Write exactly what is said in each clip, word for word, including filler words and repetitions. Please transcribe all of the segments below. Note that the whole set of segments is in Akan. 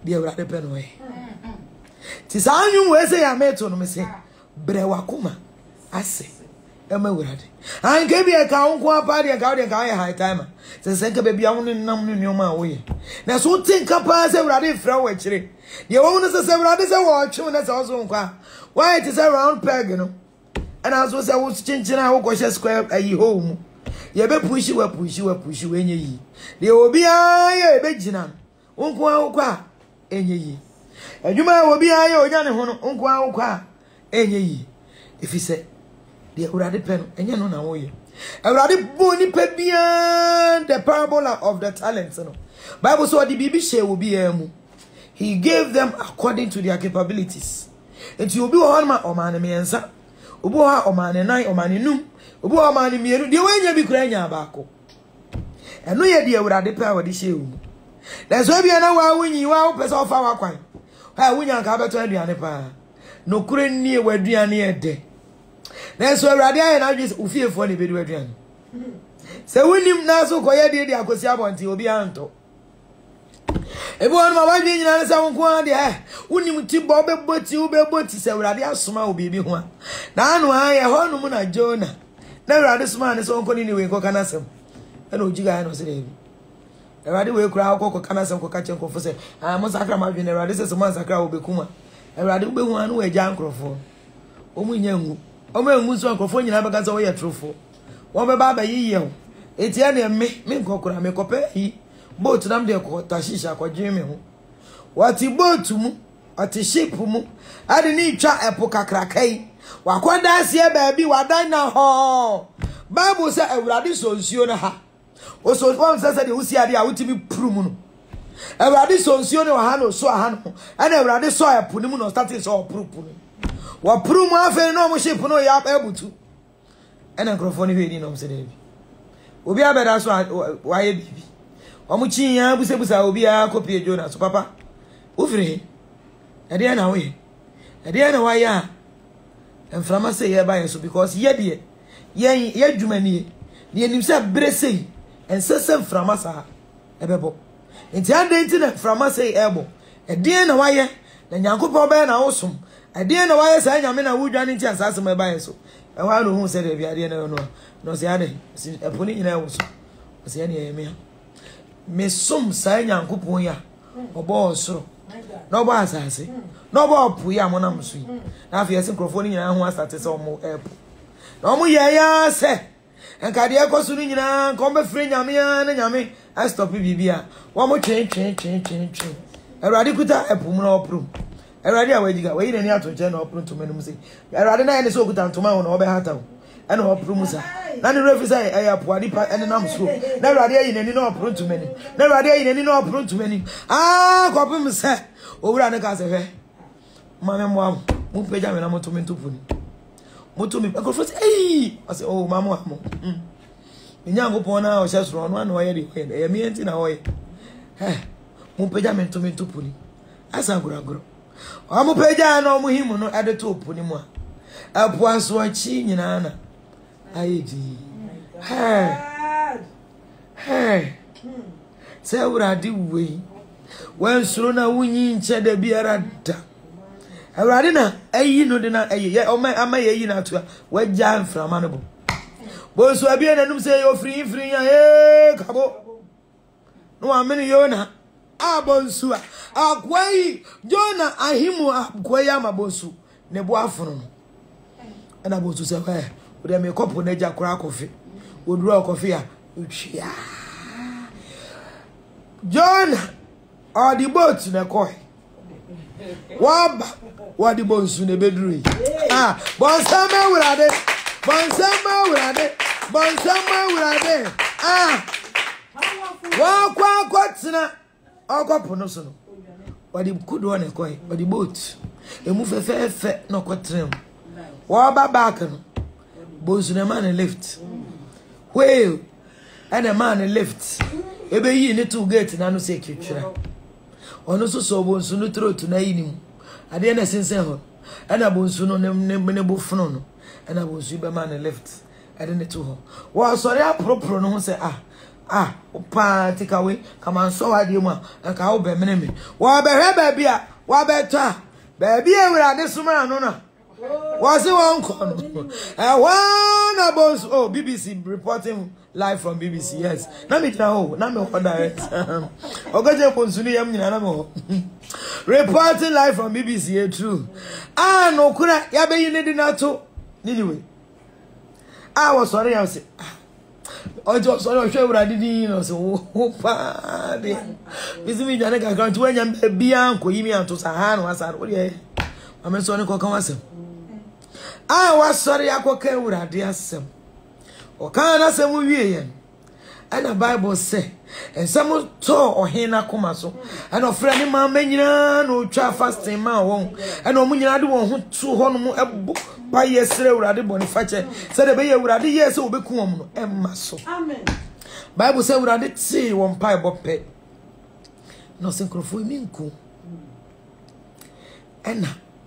de awurade pe no e ti sa anwum we se ya meto no me se bre wakoma ase ema awurade an ke bi e ka won ko apa de ka de ka ya high timer se se ka be bia won nam no nyoma a wo ye na so tin ka pa se awurade fra wo akire de wo no se se awurade se wo twe na se wo so nkwa why it is a round peg no and as we say wo chinchina wo ko square ayi home ye be push we push we push we enye yi de obi aye be gina nko anko a enye yi adwuma obi aye onya ne ho no nko anko a enye yi if he say de awurade pe no enye no na wo ye awurade bo ni pe bia the parable of the talents no bible so the bibi share obi amu he gave them according to their capabilities enti obi wo hon ma o ma ne miensa obi wo ha o ma ne nan o ma ne num obi wo ma ne mienu de wanya bi kura nya baako eno ye de awurade pe a wo de hye wu na so bia na wa wunyi wa wo pese ofa wa kwan ha wunya ka beto aduane pa no kure nie wa aduane e de na so awurade aye na dwe ofiefo ne be de aduane se wunim na so koye de de akosi abonti obi anto ebo on ma wadwe nyina na sa wonko ade eh unim ti bo be boti u be boti se awurade asoma wo bibi ho na anu aye ho no mu na Jona na awurade soma ne so wonko ni we ko kanasem e na ojiga no se de bi awurade we kura ko ko kanasem ko ka chen ko fo se ah mo sakra ma dwe na awurade se so man sakra wo be kuma awurade wo be hu anu we ja nkrofo o mu nyangu o ma ngu so nkrofo nyina be ka se wo ye trofo wo be ba ba yiye ho etia na me me nkokura me kope yi boat nam de ko tashisha ko dweme ho wati boat mu ati ship mu ade ni twa epo kakrakai wakoda asie ba bi wadan na ho bible say awurade so nsuo na ha o so form say say de usi ade a wutimi prum no awurade so nsuo na ha no so ha no ana awurade so epo ni mu no start so prum prum wa prum afa no mo ship no ya ebutu ana nkrofo ni hwe ni no mse de bi obi abeda so wa ye bibi omuchi ya buse busa obi a kopie Jona so papa ufiri ade na we ade na wa ya enframa say ye ba so because ye de ye ye dwumani ye nim say brese ensese enframa sa ebebo enti ade enti na enframa say ebo ade na wa ye na nyankopon ba na wosom ade na wa ye sa nyame na wudwane enti asase ma ba so e wa no hu say de bi ade na no no say ade eponi nyina wo so say ne ye me me som sai nyankopon ya obo osoro na obo asase na obo opu ya monam so yi na afi ese nkrofo ni nyina ho asate se omo epo na omo ye ya se enkade ekoso ni nyina nko be free nyame ya na nyame a stop bibia wo mo twen twen twen twen twen erade kuta epo mu na oprum erade awajiga we yi ni atonche na oprum to menum se erade na ye ne so kuta ntoma ho na obe hata ho ene oprum sa na ni refisa e ya poadi pa ene nam so na awurade ayi nani na oprum to meni na awurade ayi nani na oprum to meni ah kopim se owura ne ka se hwe mama mo am mo peja me na mo to me ntopuni mo to me ko fo se eh ase oh mama mo mm nyango pona o sha suro no na o ye de e ya mi enti na o ye eh mo peja me to me ntopuni asa guraguro o mo peja na o mo himu no ade to opuni mo a apo aso achi nyina na aidi hey hey se awurade we wan suro na wunyi nche da biara da awurade na ayi no de na ayi ye o ma ama ye na to wagya mframa no bo bo so abie na num se yo free free ya eh kabo no amene Jona abonsu akwai Jona ahimu akwai amabonsu ne bo afono no ana bonsu se kwa o de me kopo na ja kora kofi o duro kofi a utwia Jona or the boat na koi waba what the bonsu ne beduru ah bonsama wurade bonsama wurade bonsama wurade ah wa kwa kwatina okopo no so no what the kudo na koi or the boat emu fefe fe na kotrem waba back no bonsu na man lift whale and a man lift ebe yi ne to gate na no se kitwira ono so so bonsu no throat na yinim ade na sensen ho ana bonsu no ne ne bofuno no ana bonsu be man lift ade ne to ho wa sori apropro no ho se ah ah pa take away come and so ade mu a ka wo be mene me wo be hwe ba bia wo be to a ba bia ewurade suma no na was it one corner? And one about oh B B C reporting live from B B C. Yes. Now me now. Now me what direct. Okay, consuni yam nyina na me. Reporting live from B B C. Yeah, true. Ah no kura ya be yin di na to. Anyway. I was sorry I say. Ojo sorry hwe urade din no so pa de. Bisi mi jane ka kan to anya bia ankoyi mi anto sa ha no asar. O de. Ameso ne ko kan wasem. Ah, was sorry, I could care with a dear sem. Or can I say we and the Bible say, and someone told or hena comaso, and of friendly man, no try fasting man won't, and no money I do want to hold a book by yesterday or a boniface, said the baby would have years will become a muscle. Amen. Bible said, would I did see one pipe of pet. No synchro for me, cool. And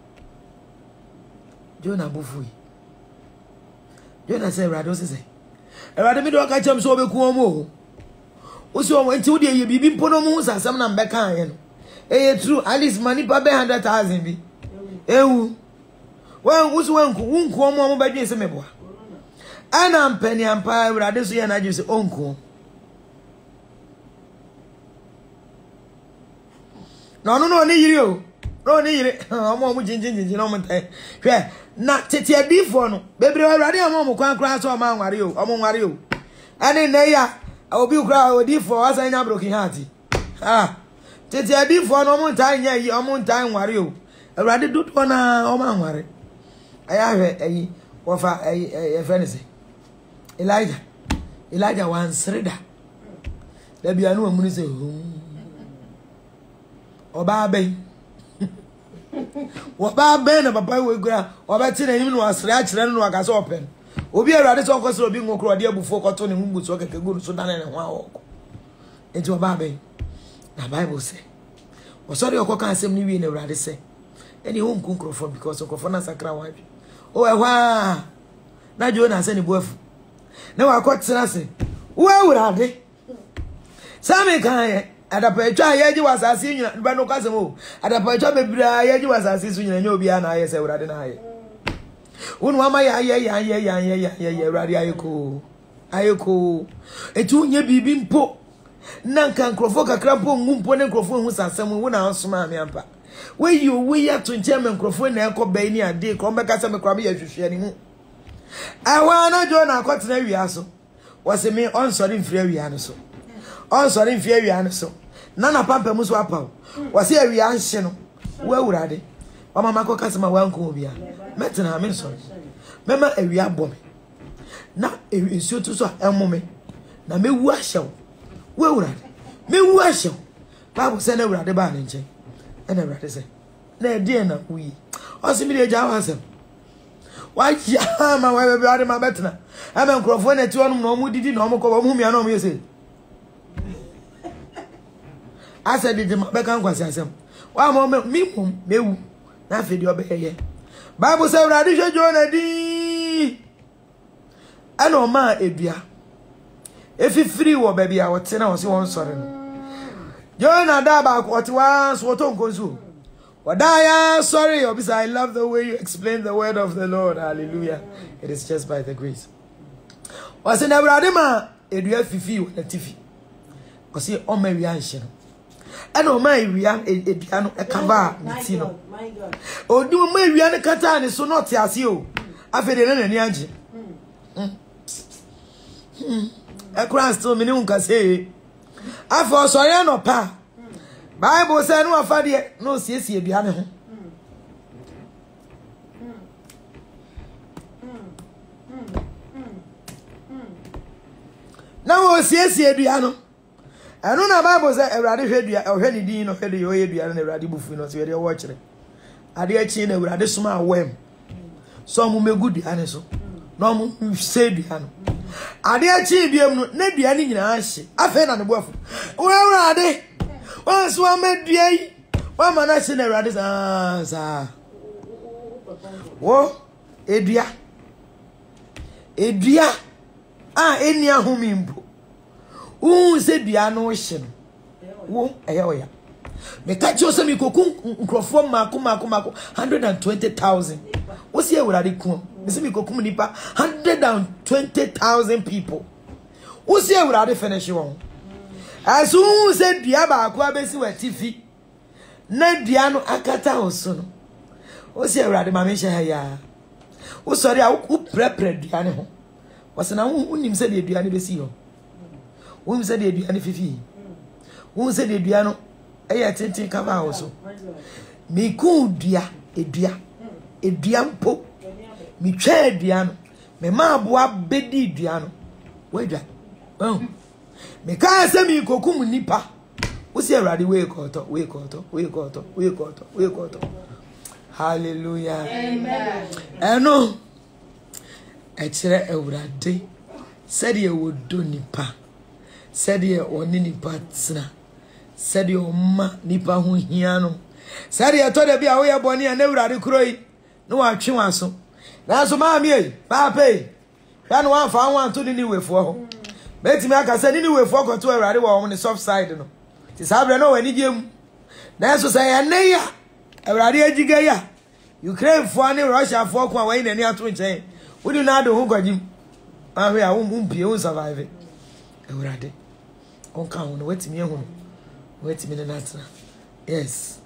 Jonah Buffy. Jonah said, Rados say, I rather me do a catch him so be cool. Also, went to the you be ponomus and some number kind. Eh, true, at least money per hundred thousand be. Eh, well, who's one won't come on by this mebo. And I'm penny and pie, Rados, and I just uncle. No, no, no, need you. No, need it. I'm almost changing the moment. Yeah. Na tete adi fo no bebre awrade amom kwan kran so ma nware o omo nware o ane na ya obi kra odi fo asanya broken heart ah tete adi fo no omo ntan nya yi omo ntan nware o awrade dudo na omo nware aya hwe ayi wo fa ayi e fenese Elijah Elijah wan sreda da bia no amuni se oba ben Waba ben papa we gura obeti na him no asre a kire no akase open obi awrade so kwose obi ngokro de abufo koto ne humbu so keke guru so dane ne ho awoko enti waba ben na Bible say o sorry okoka asem ni wi na awrade say eni ho nkunkrofo because okrofo na sakra waji o ehwa na Jonah say ni boafu na wakotira say wo awrade same kan adapa etwa yeji wasase nyina ba no kasemo adapa etwa bebira yeji wasase su nyina nyobi ana aye se urade na aye wonu ama ya aye ya aye ya aye ya aye urade ayeko ayeko etu nye bibi mpo na nka nkrofo kakra mpo ngumpo ne nkrofo hu sasem wo na asoma me ampa we you we ya to nche me nkrofo na ekoba ni ade ko mbeka se me kwa me ya hwehwe ni hu awa na Jonah akotena wiaso wase me on sorry mfiri wiano so on sorry mfiri wiano so nana pampa muso apa wase awia nhye no wo awurade wa mama ko kasema wanko obia metena me so mema awia bɔ me na ensuo to so emo me na mewu ahyew wo awurade mewu ahyew Bible say na awurade ba ne nche na awurade say na edi na wuyi osi mi de ja wasem wa ya ma wa be ade ma betena ama nkrofo na ti onum na omu didi na omu ko omu mia na omu yese asa didi ma be kan kwasi asem wa mo mi mum mewu na fe di obeye Bible say awurade hwe Jonah di ana o ma edua efifiri wo ba bia wote na wo se won sore no Jonah da ba ko wote wa so to nkonsu Wadaya, sorry, obviously I love the way you explain the word of the Lord. Hallelujah. It is just by the grace. Was in Abradima, Edua Fifi, the Tiffy. Was he on my reaction? And on my reaction, a piano, a cava, Nitino. Oh, do my reaction Catan is so not as you. I feel it in the a cross to me, nunca say. I for sorry, no pa. Bible say no afade no siesie aduane ho na wo siesie aduane eno na Bible say Awurade hwe dua hwe ni din no hwe de yo aduane na Awurade bufu no so ye de wo kire ade achi na Awurade soma awem so mo megu duane so na mo se duane ade achi biam no na duane nyina ahye afa na ne boafu wo Awurade once one made day, one man has seen a radish answer. Whoa, Edria Edria, ah, any a humimbo. who said the ocean. Who a ya. Me catch you some cocoon microphone mako mako mako hundred and twenty thousand. What's here with Adikum? Miss me cocoon nipa hundred and twenty thousand people. What's here with Adi finish you? As who said the Abba Besi were Tiffy. Ned Diano Akata or son. What's here with Adi Mamisha ya? Oh, sorry, I would prepare Diano. Was an who him said the Diani Besio. Whom said the Diani Fifi? Who said the Diano? Aya tenti kama also. Me ku dua, edua. Edua mpo. Me twa edua no. Me ma aboa bedi edua no. Wedwa. Oh. Me ka se me kokum nipa. Wo se awrade we koto, we koto, we koto, we koto, we koto. Hallelujah. Amen. Eno. E kire awrade. Said ye would do nipa. Said ye oni nipa tsna. Said your ma nipa hu hia no. Said ye to de bia wo ye boni an awrade kroi. No wa twe waso. Na so ma mi e, pa pe. Ya no wan fa wan to ni wefo ho. Beti me aka say ni wefo ko to awrade wo on the soft side no. Ti sabre no wani gem. Na so say ene ya. Awrade agiga ya. Ukraine fo ani Russia fo ko an nani ato nchen. Wo di na do hu gwajim. Ahwe a wo mpie wo survive. Awrade. On ka ho no wetimi ehunu. Wait a minute, yes.